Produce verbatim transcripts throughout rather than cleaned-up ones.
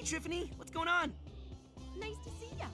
Tiffany, what's going on? Nice to see ya.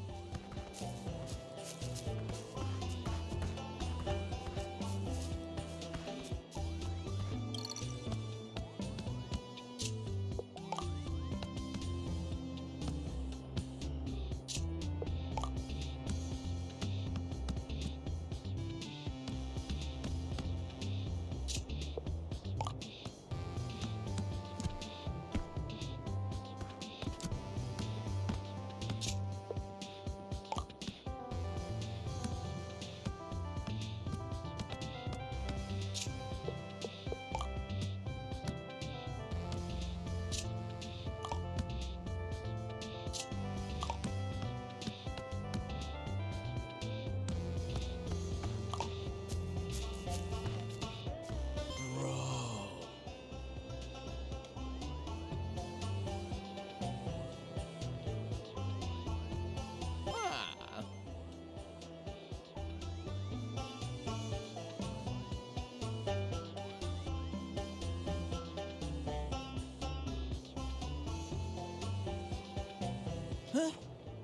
Huh?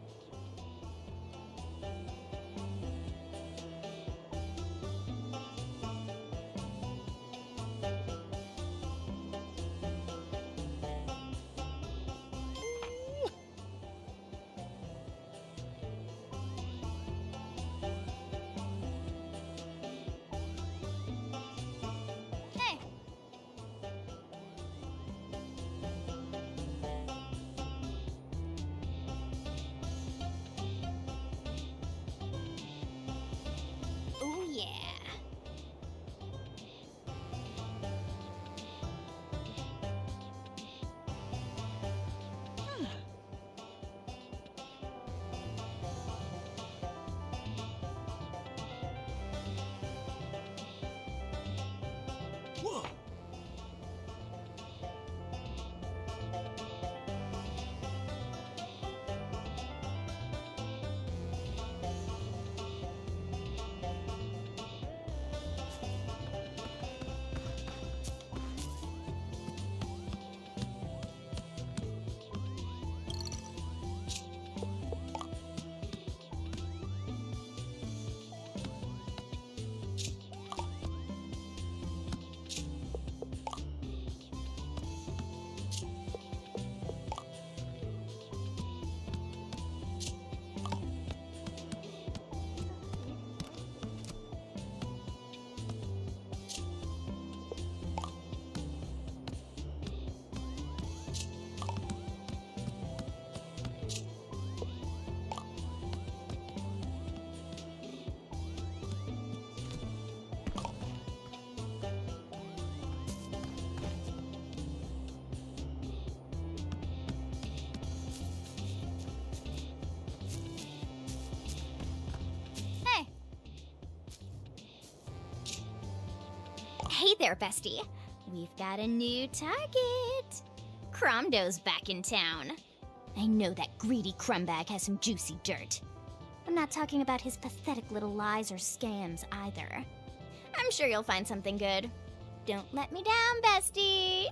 Hey. Oh yeah. Whoa! Hey. Hey there, bestie. We've got a new target. Cromdo's back in town. I know that greedy crumbag has some juicy dirt. I'm not talking about his pathetic little lies or scams either. I'm sure you'll find something good. Don't let me down, bestie.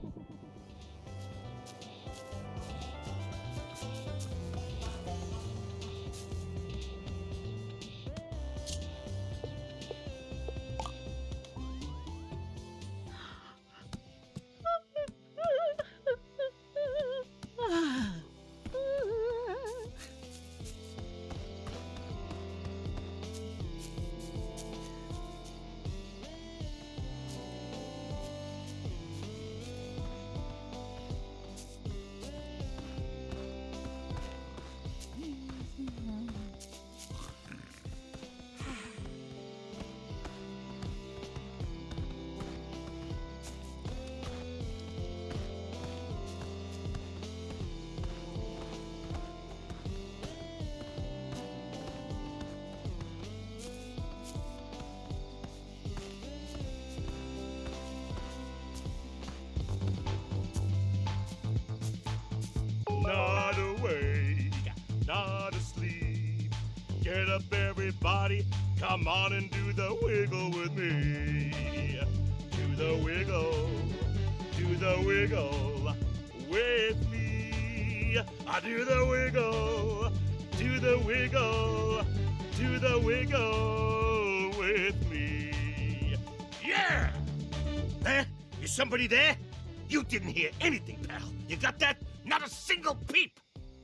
Not awake, not asleep. Get up, everybody. Come on and do the wiggle with me. Do the wiggle, do the wiggle with me. I do the wiggle, do the wiggle, do the wiggle with me. Yeah! Huh? Is somebody there? You didn't hear anything, pal. You got that? Not a single peep.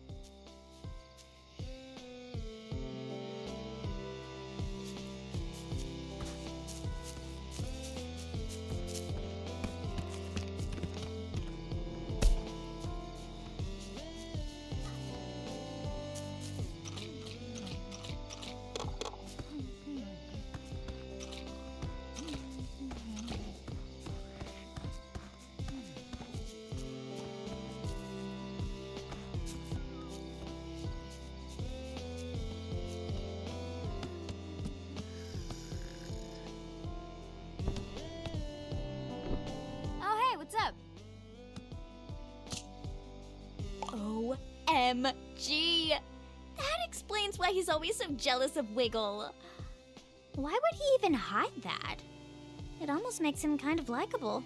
What's up? O M G! That explains why he's always so jealous of Wiggle. Why would he even hide that? It almost makes him kind of likable.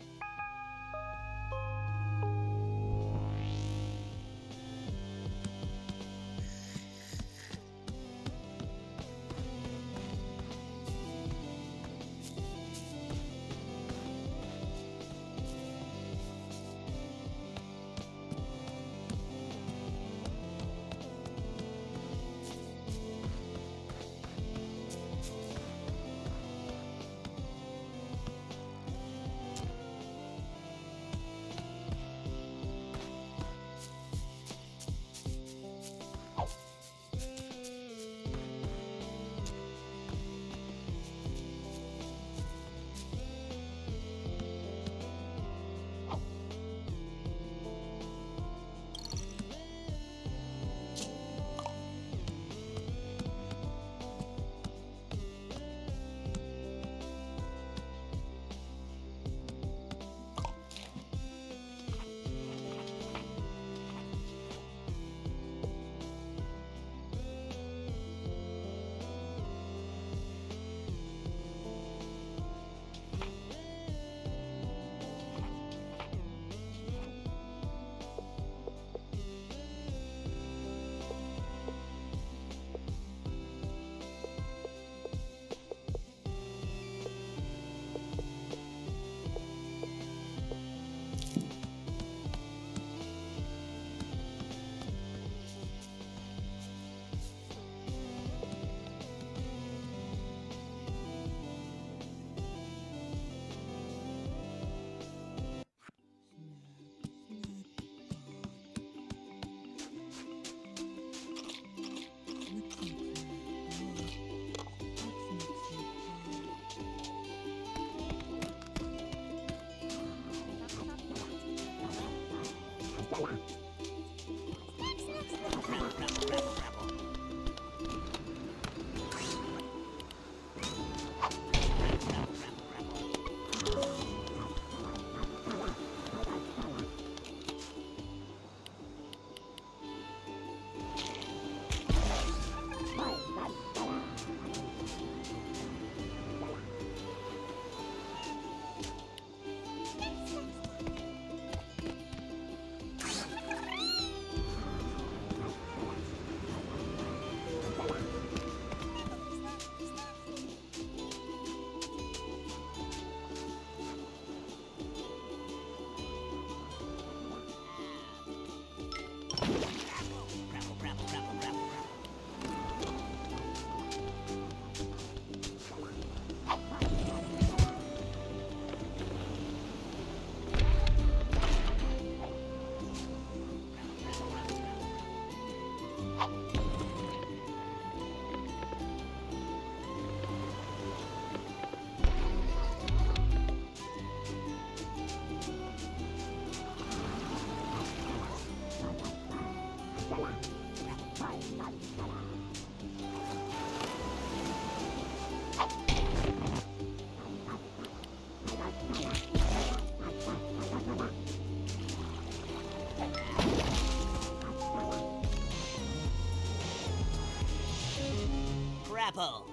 Grapple.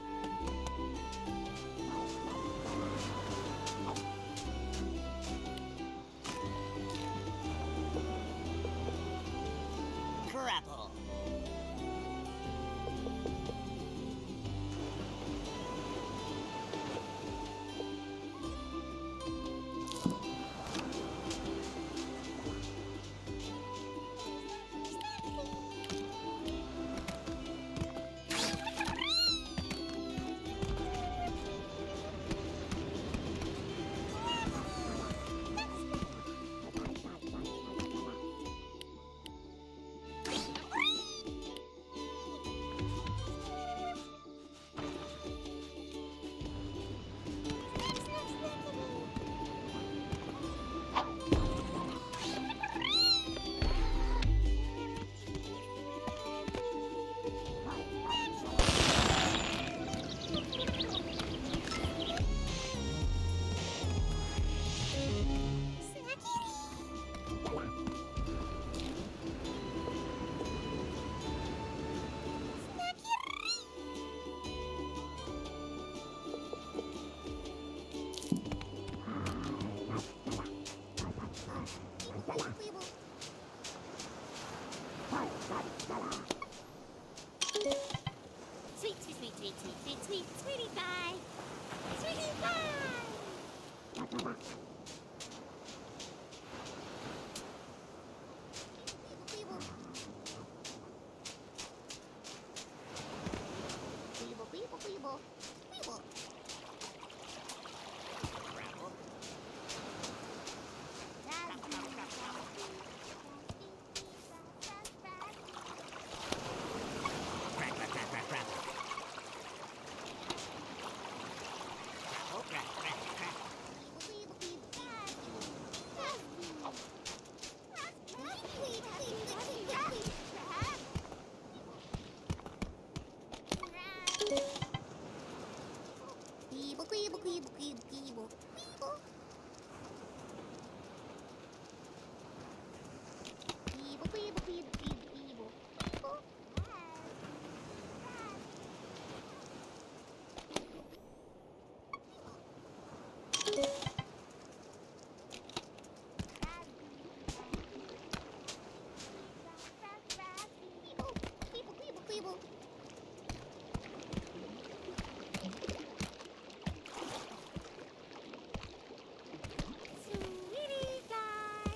Sweet, sweet, sweet, sweet, sweet, sweet, sweet, sweetie pie. Sweetie pie. Grapple. Crack, crack, crack, crack, crack. Grapple, crack, crack, crack. Sweetie pie.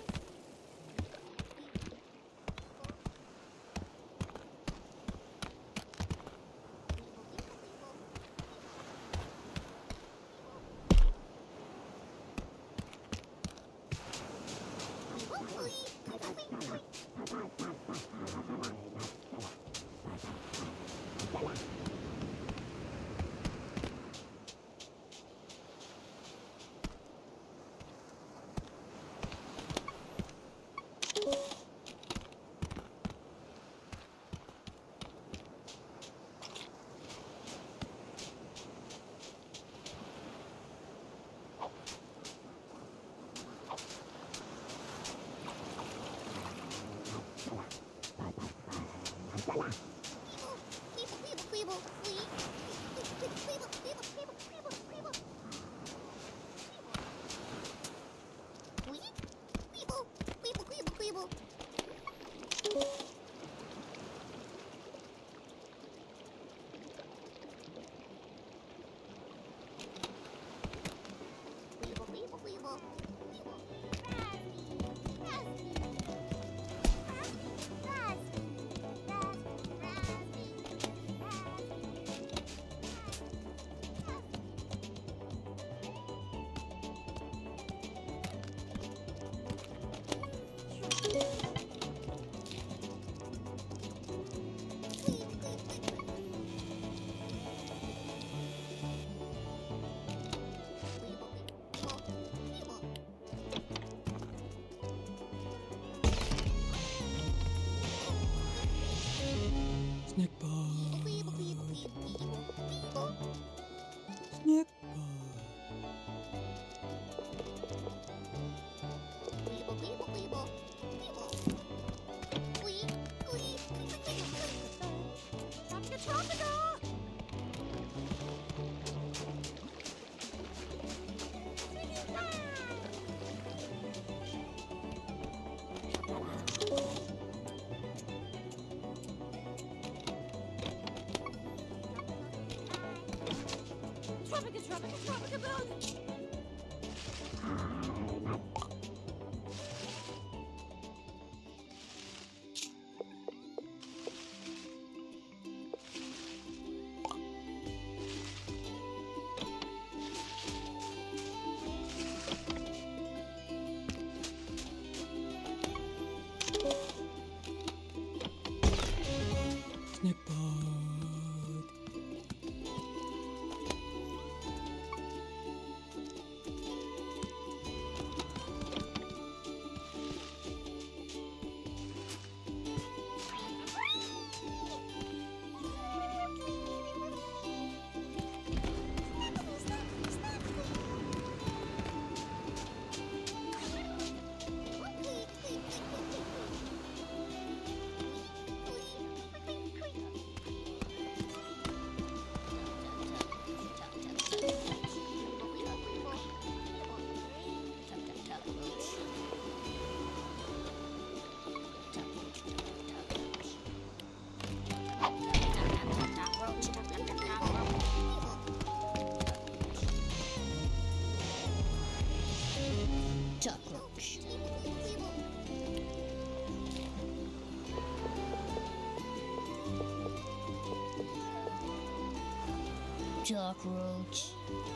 Cockroach.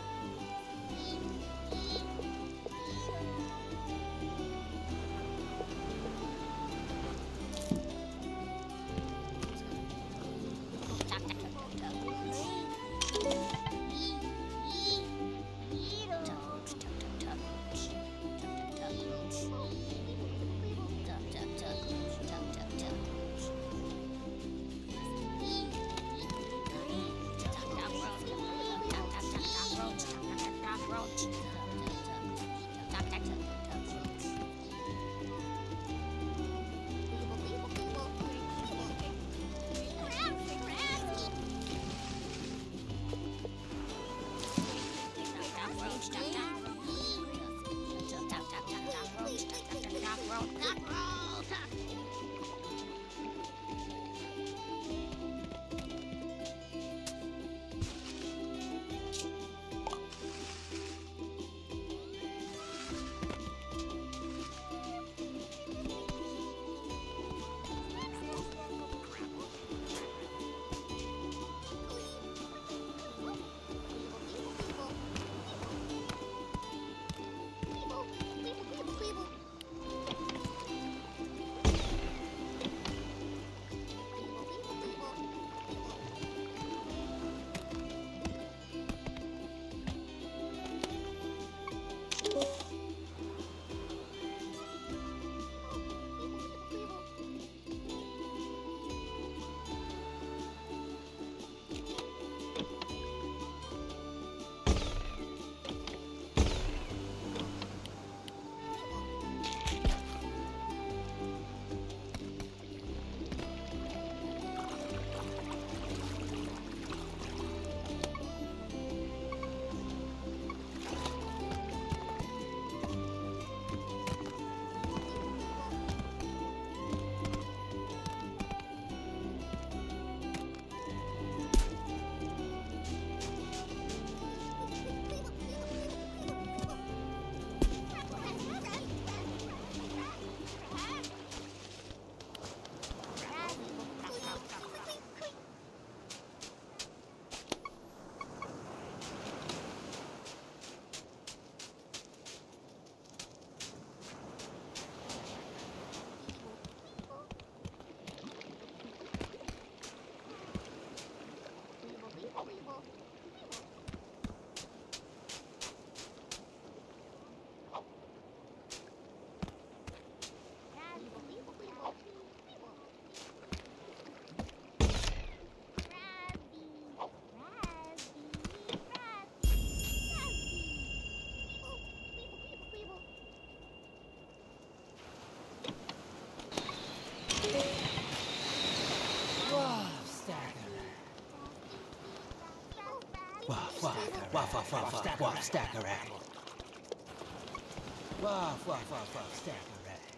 Waff, waff, waff, waff, waff, waff, stack a rack. Waff, waff, waff, waff, stack a rack.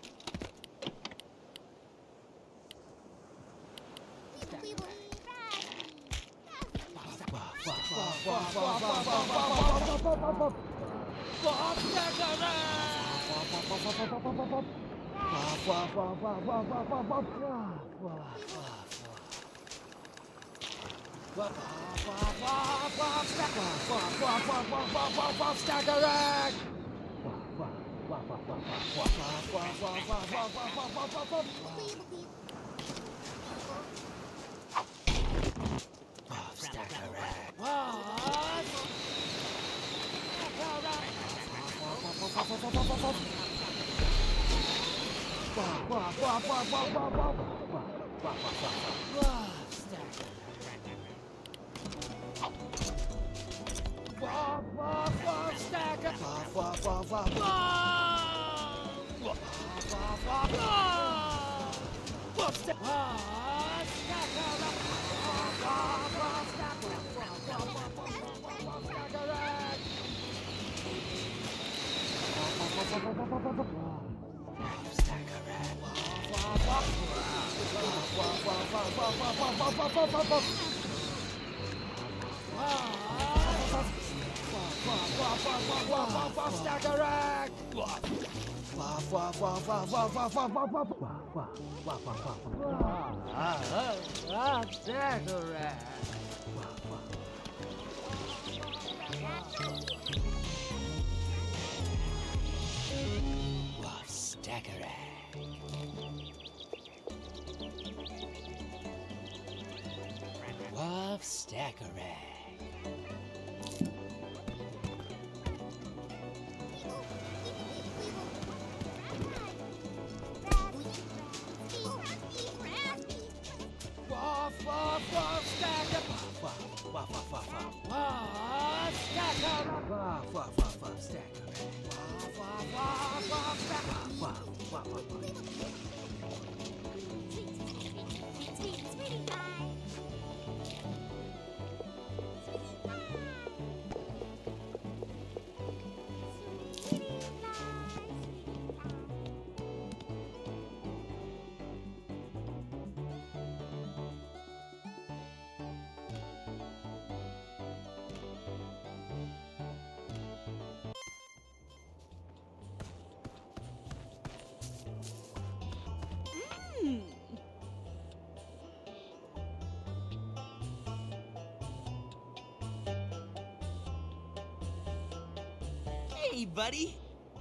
Waff, waff, waff, waff, waff, waff, waff, waff, waff, waff, waff, waff. Waff, stack a rack. Waff, waff, waff, waff, waff, waff, waff. Waff, waff, waff, waff, waff, waff, waff, waff. Waff, waff, waff. Waff, waff, waff, waff, stack, waff, waff, waff, waff, waff, waff, waff, waff, stack a rack. Waff, waff, waff, waff, waff, waff, waff, waff, waff, waff, waff, waff, waff, waff, waff. Waff, stack a rack. Waff, stack a rack. Waff, waff, waff, waff, waff, waff, waff. Waff, waff, waff, waff, waff, waff, waff. Waff, waff, waff, waff, waff, stack a rack. Waff, waff, waff, stack a waff, waff, waff, waff, waff, waff, waff, waff, waff, stack, waff, stack a rack, waff, waff, waff, stack, waff, waff, waff, waff, waff, stack a rack, waff, waff, waff, waff, waff, waff, waff, stack a rack, waff, waff, waff, waff, waff, waff, waff, waff, waff, waff, waff, waff, waff. Waff, waff, waff, waff, waff, waff, waff, stack a rack. Waff, waff, waff, waff, waff, waff, waff, waff, waff, waff, waff, waff, waff, waff, waff, stack a rack. Waff, waff. Wuff Stackarag. Wuff Stackarag. Wuff, wuff, wuff, Stackarag. Wuff, wuff, wuff, wuff, wuff. Wuff Stackarag. Wuff, wuff, wuff, wuff, Stackarag. Wuff, wuff, wuff, wuff, Stackarag. Wuff, wuff, wuff, wuff. Hey, buddy.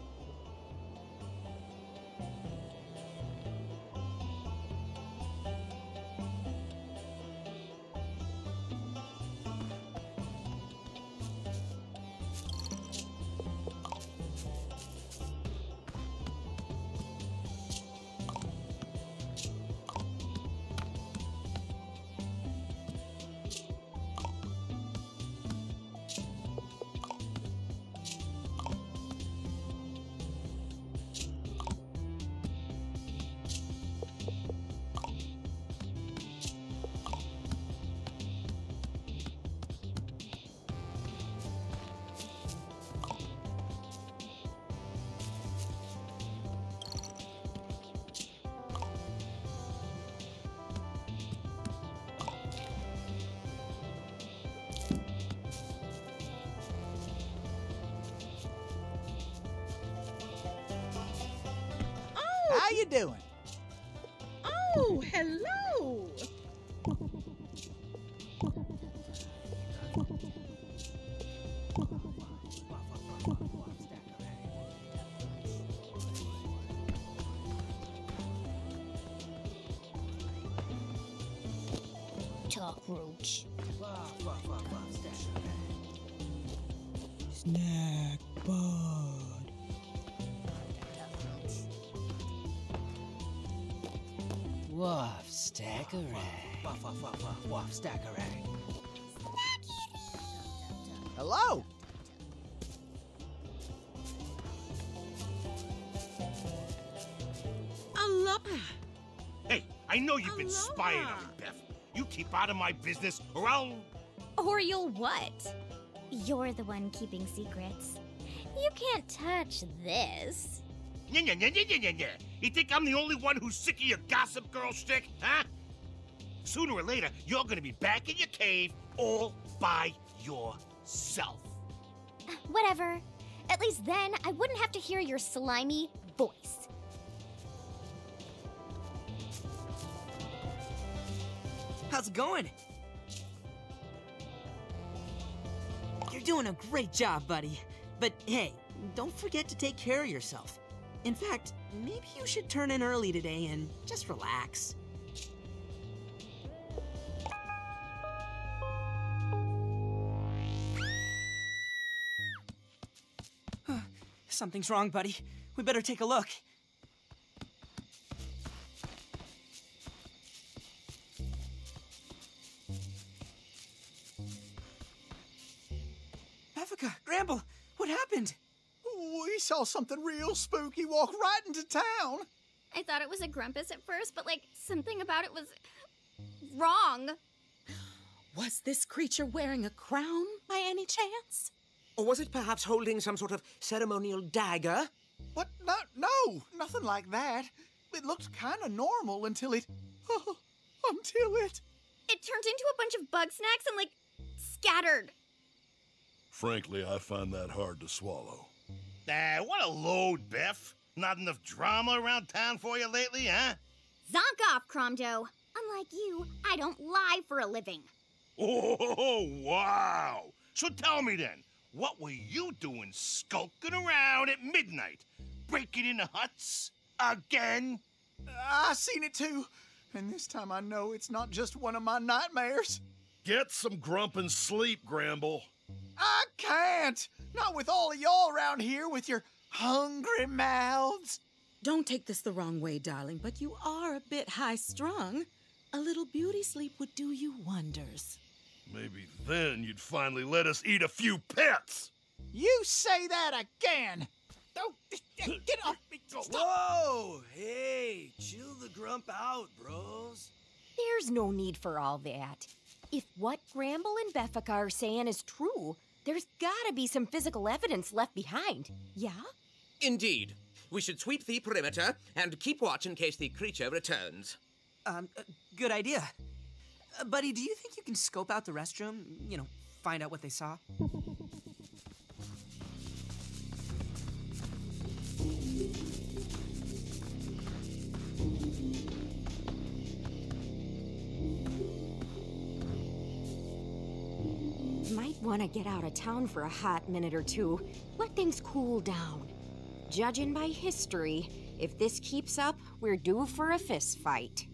How you doing? Oh, hello. Cockroach. Wuff, wuff, wuff, wuff, Stackarag. Snack bud. Wuff Stackarag. Wuff, wuff, wuff, wuff, wuff Stackarag. Hello. Aloha. Hey, I know you've been spying on me, Beth. You keep out of my business, or I'll... Or you'll what? You're the one keeping secrets. You can't touch this. Nya, nya, nya, nya, nya, nya, nya. You think I'm the only one who's sick of your gossip girl shtick, huh? Sooner or later, you're gonna be back in your cave all by yourself. Whatever. At least then I wouldn't have to hear your slimy voice. How's it going? You're doing a great job, buddy. But hey, don't forget to take care of yourself. In fact, maybe you should turn in early today and just relax. Something's wrong, buddy. We better take a look. Africa, Gramble, what happened? We saw something real spooky walk right into town. I thought it was a Grumpus at first, but like something about it was wrong. Was this creature wearing a crown by any chance? Or was it perhaps holding some sort of ceremonial dagger? What? No, no, nothing like that. It looked kind of normal until it... until it... It turned into a bunch of bug snacks and like scattered. Frankly, I find that hard to swallow. Ah, what a load, Beth. Not enough drama around town for you lately, huh? Zonk off, Cromdo. Unlike you, I don't lie for a living. Oh, wow. So tell me then, What were you doing skulking around at midnight? Breaking into huts? Again? I seen it too. And this time I know it's not just one of my nightmares. Get some grumpin' sleep, Gramble. I can't! Not with all of y'all around here with your hungry mouths. Don't take this the wrong way, darling, but you are a bit high-strung. A little beauty sleep would do you wonders. Maybe then you'd finally let us eat a few pets. You say that again! Don't get off me! Stop. Whoa! Hey, chill the grump out, bros. There's no need for all that. If what Gramble and Beffica are saying is true, there's gotta be some physical evidence left behind. Yeah? Indeed. We should sweep the perimeter and keep watch in case the creature returns. Um, uh, good idea. Uh, buddy, do you think you can scope out the restroom? You know, find out what they saw? Might want to get out of town for a hot minute or two. Let things cool down. Judging by history, if this keeps up, we're due for a fist fight.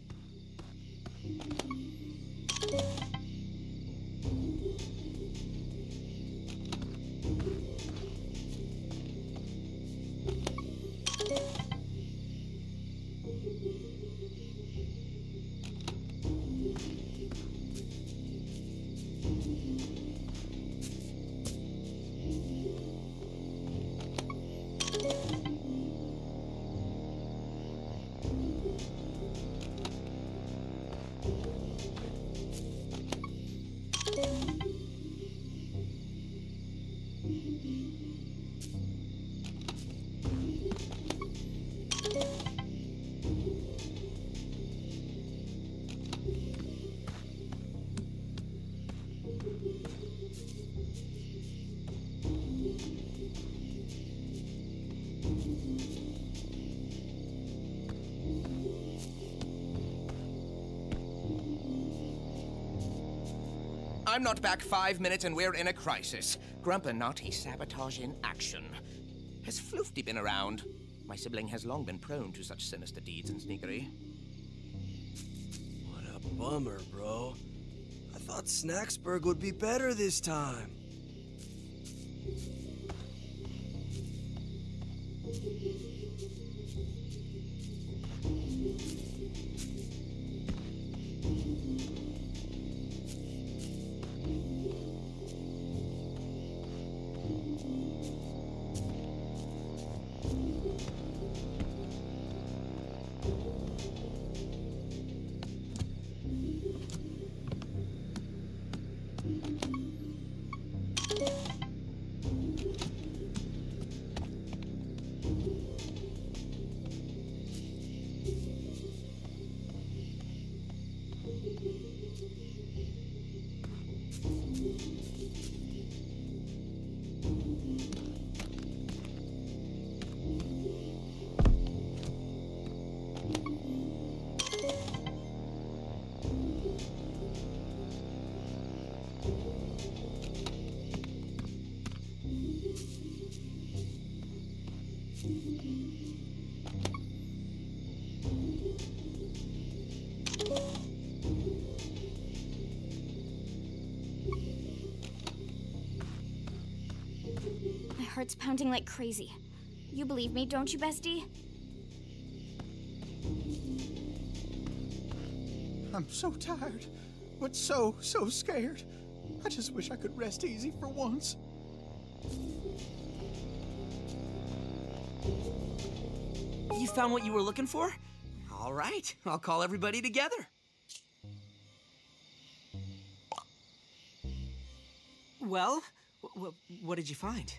I'm not back five minutes and we're in a crisis. Grumpanati sabotage in action. Has Floofty been around? My sibling has long been prone to such sinister deeds and sneakery. What a bummer, bro. I thought Snacksburg would be better this time. My heart's pounding like crazy. You believe me, don't you, bestie? I'm so tired, but so, so scared. I just wish I could rest easy for once. You found what you were looking for? All right, I'll call everybody together. Well, w what did you find?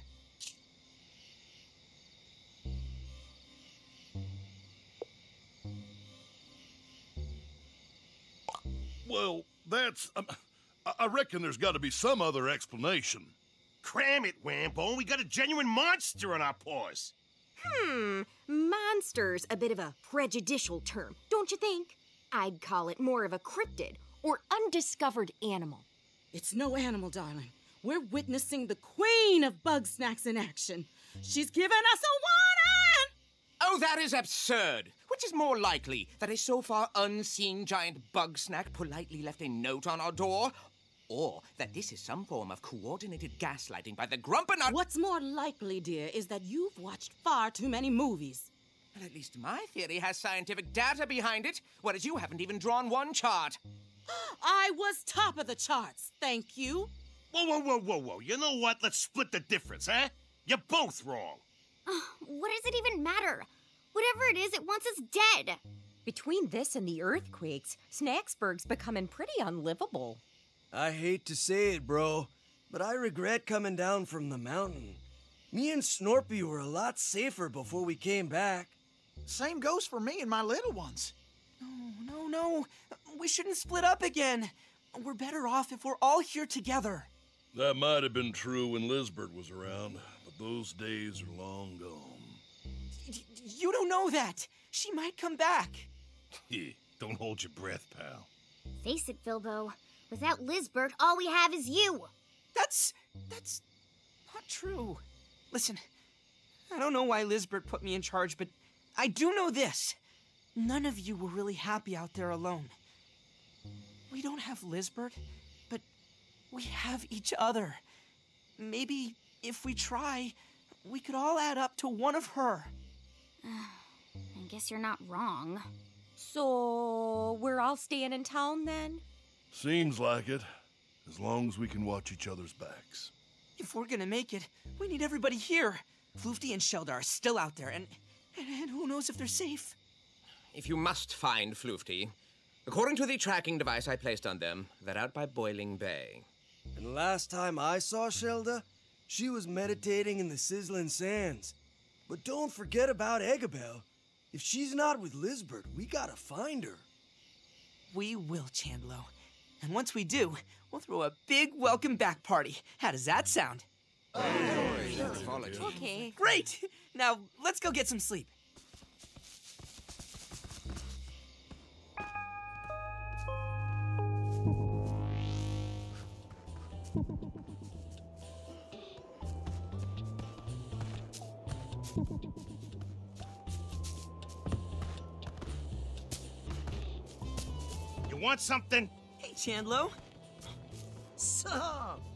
Well, that's... Um, I- I reckon there's got to be some other explanation. Cram it, Wambo. We got a genuine monster on our paws. Hmm, monster's a bit of a prejudicial term, don't you think? I'd call it more of a cryptid or undiscovered animal. It's no animal, darling. We're witnessing the queen of bug snacks in action. She's giving us a warning! Oh, that is absurd. Which is more likely, that a so far unseen giant bug snack politely left a note on our door, or that this is some form of coordinated gaslighting by the Grumpanut— What's more likely, dear, is that you've watched far too many movies. Well, at least my theory has scientific data behind it, whereas you haven't even drawn one chart. I was top of the charts, thank you. Whoa, whoa, whoa, whoa, whoa. You know what? Let's split the difference, huh? You're both wrong. What does it even matter? Whatever it is, it wants us dead. Between this and the earthquakes, Snacksburg's becoming pretty unlivable. I hate to say it, bro, but I regret coming down from the mountain. Me and Snorpy were a lot safer before we came back. Same goes for me and my little ones. No, no, no. We shouldn't split up again. We're better off if we're all here together. That might have been true when Lizbert was around, but those days are long gone. Y- you don't know that. She might come back. Don't hold your breath, pal. Face it, Filbo. Without Lizbert, all we have is you. That's... that's not true. Listen, I don't know why Lizbert put me in charge, but I do know this. None of you were really happy out there alone. We don't have Lizbert, but we have each other. Maybe if we try, we could all add up to one of her. I guess you're not wrong. So, we're all staying in town then? Seems like it, as long as we can watch each other's backs. If we're gonna make it, we need everybody here. Floofty and Sheldar are still out there, and, and, and who knows if they're safe. If you must find Floofty, according to the tracking device I placed on them, they're out by Boiling Bay. And last time I saw Shelda, she was meditating in the sizzling sands. But don't forget about Eggabell. If she's not with Lizbert, we gotta find her. We will, Chandlo. And once we do, we'll throw a big welcome back party. How does that sound? Okay. Great! Now, let's go get some sleep. You want something? Hey, Chandlo. Sup?